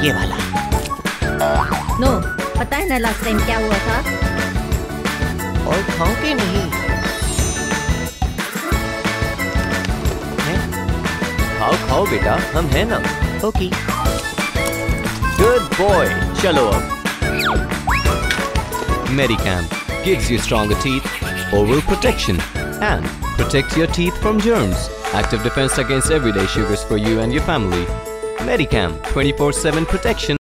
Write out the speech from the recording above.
ये वाला। नो, पता है ना लास्ट टाइम क्या हुआ था? और खाऊं कि नहीं? खाओ खाओ बेटा, हम हैं ना। ओके। गुड बॉय, चलो अब। Medicam gives you stronger teeth, oral protection, and protects your teeth from germs. Active defense against everyday sugars for you and your family. Medicam 24/7 protection.